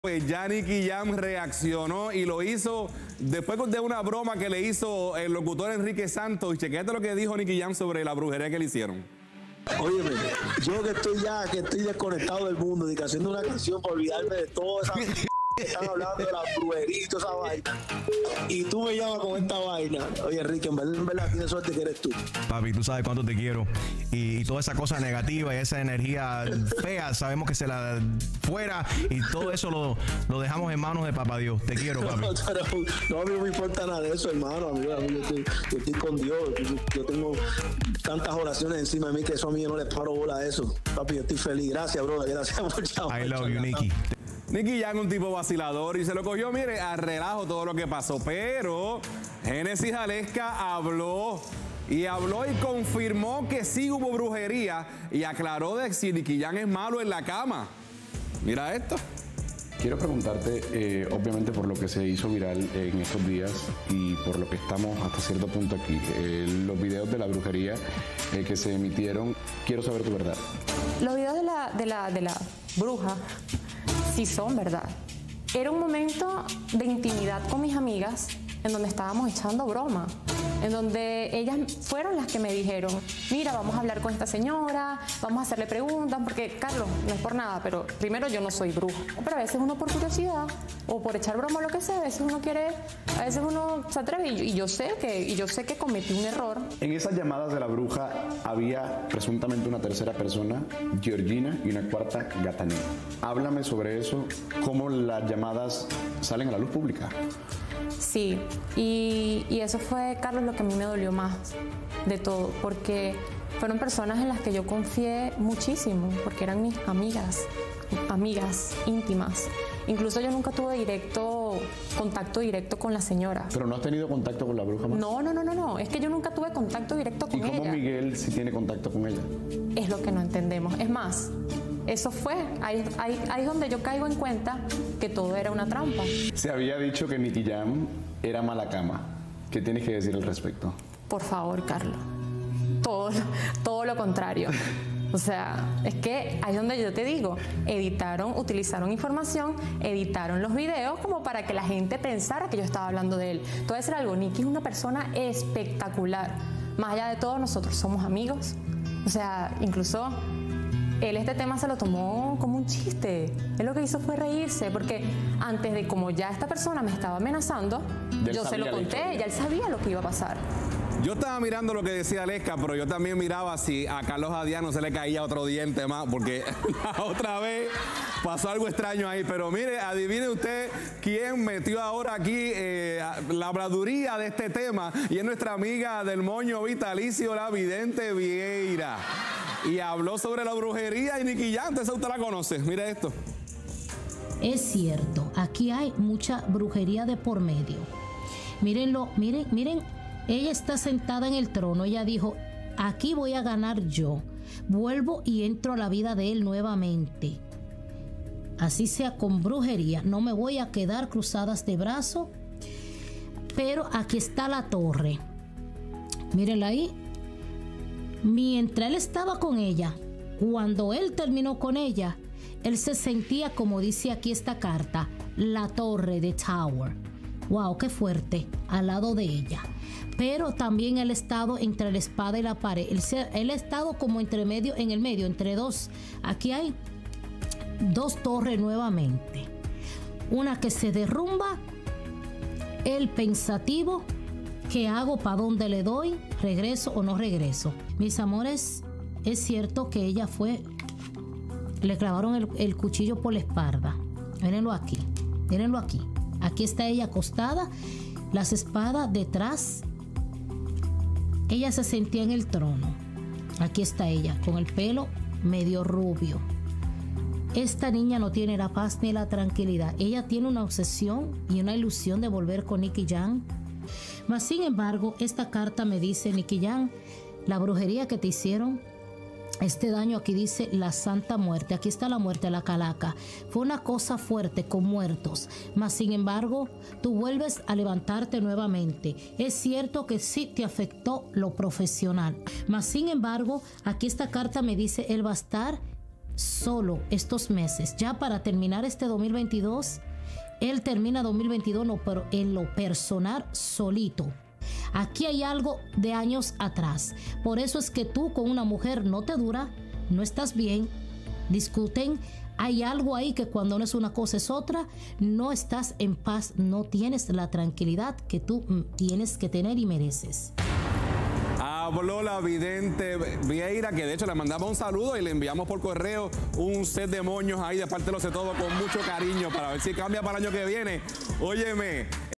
Pues ya Nicky Jam reaccionó y lo hizo después de una broma que le hizo el locutor Enrique Santos. Y chequete lo que dijo Nicky Jam sobre la brujería que le hicieron. Óyeme, yo que estoy desconectado del mundo, y que haciendo una canción para olvidarme de toda esa que están hablando de la brujería y toda esa vaina. Y tú me llamas con esta vaina. Oye, Enrique, en verdad tienes suerte que eres tú. Papi, tú sabes cuánto te quiero. Y toda esa cosa negativa y esa energía fea, sabemos que se la fuera. Y todo eso lo dejamos en manos de Papá Dios. Te quiero, papi. No, a mí no me importa nada de eso, hermano. A mí yo estoy con Dios. Yo tengo tantas oraciones encima de mí que eso a mí no les paro bola a eso. Papi, yo estoy feliz. Gracias, brother. Gracias por llamar. I love you, Nicky. Nicky Jam es un tipo vacilador y se lo cogió, mire, a relajo todo lo que pasó. Pero Génesis Aleska habló y confirmó que sí hubo brujería y aclaró de si Nicky Jam es malo en la cama. Mira esto. Quiero preguntarte, obviamente por lo que se hizo viral en estos días y por lo que estamos hasta cierto punto aquí, los videos de la brujería que se emitieron, quiero saber tu verdad. Los videos de la bruja sí son verdad. Era un momento de intimidad con mis amigas en donde estábamos echando broma, en donde ellas fueron las que me dijeron, mira, vamos a hablar con esta señora, vamos a hacerle preguntas, porque, Carlos, no es por nada, pero primero yo no soy bruja, pero a veces uno por curiosidad o por echar broma o lo que sea, a veces uno quiere, a veces uno se atreve y yo sé que cometí un error. En esas llamadas de la bruja había presuntamente una tercera persona, Georgina, y una cuarta, Gatané. Háblame sobre eso, cómo las llamadas salen a la luz pública. Sí, y eso fue, Carlos, lo que a mí me dolió más de todo, porque fueron personas en las que yo confié muchísimo, porque eran mis amigas íntimas. Incluso yo nunca tuve contacto directo con la señora. ¿Pero no has tenido contacto con la bruja más? No, es que yo nunca tuve contacto directo con ella. ¿Y cómo Miguel sí tiene contacto con ella? Es lo que no entendemos. Es más, eso fue, ahí es donde yo caigo en cuenta que todo era una trampa. Se había dicho que Nicky Jam era mala cama. ¿Qué tienes que decir al respecto? Por favor, Carlos, todo lo contrario. O sea, es que ahí es donde yo te digo, utilizaron información, editaron los videos como para que la gente pensara que yo estaba hablando de él. Todo eso era algo. Nicky es una persona espectacular. Más allá de todo, nosotros somos amigos. O sea, incluso él este tema se lo tomó como un chiste. Él lo que hizo fue reírse, porque antes de, como ya esta persona me estaba amenazando, yo se lo conté, ya él sabía lo que iba a pasar. Yo estaba mirando lo que decía Aleska, pero yo también miraba si a Carlos Adiano se le caía otro diente más, porque la otra vez pasó algo extraño ahí. Pero mire, adivine usted quién metió ahora aquí la habladuría de este tema, y es nuestra amiga del moño vitalicio, la vidente Vieira. Y habló sobre la brujería y Nicky Jam, esa usted la conoce. Mire esto. Es cierto, aquí hay mucha brujería de por medio. Mírenlo, miren. Ella está sentada en el trono. Ella dijo, aquí voy a ganar yo. Vuelvo y entro a la vida de él nuevamente. Así sea con brujería. No me voy a quedar cruzadas de brazos. Pero aquí está la torre. Mírenla ahí. Mientras él estaba con ella, cuando él terminó con ella, él se sentía, como dice aquí esta carta, la torre de Tower. Wow, qué fuerte, al lado de ella. Pero también él ha estado entre la espada y la pared. Él ha estado como entre medio, en el medio, entre dos. Aquí hay dos torres nuevamente. Una que se derrumba, el pensativo, ¿qué hago? ¿Para dónde le doy? ¿Regreso o no regreso? Mis amores, es cierto que ella le clavaron el cuchillo por la espalda. Mírenlo aquí, mírenlo aquí. Aquí está ella acostada, las espadas detrás. Ella se sentía en el trono. Aquí está ella, con el pelo medio rubio. Esta niña no tiene la paz ni la tranquilidad. Ella tiene una obsesión y una ilusión de volver con Nicky Jam. Mas, sin embargo, esta carta me dice, Nicky Jam, la brujería que te hicieron, este daño aquí dice la santa muerte. Aquí está la muerte, la calaca. Fue una cosa fuerte con muertos. Mas, sin embargo, tú vuelves a levantarte nuevamente. Es cierto que sí te afectó lo profesional. Mas, sin embargo, aquí esta carta me dice, él va a estar solo estos meses, ya para terminar este 2022, él termina 2022 pero en lo personal solito. Aquí hay algo de años atrás. Por eso es que tú con una mujer no te dura, no estás bien, discuten. Hay algo ahí que cuando no es una cosa es otra, no estás en paz, no tienes la tranquilidad que tú tienes que tener y mereces. Habló la vidente Vieira, que de hecho le mandamos un saludo y le enviamos por correo un set de moños ahí de parte de los de todo con mucho cariño para ver si cambia para el año que viene. Óyeme,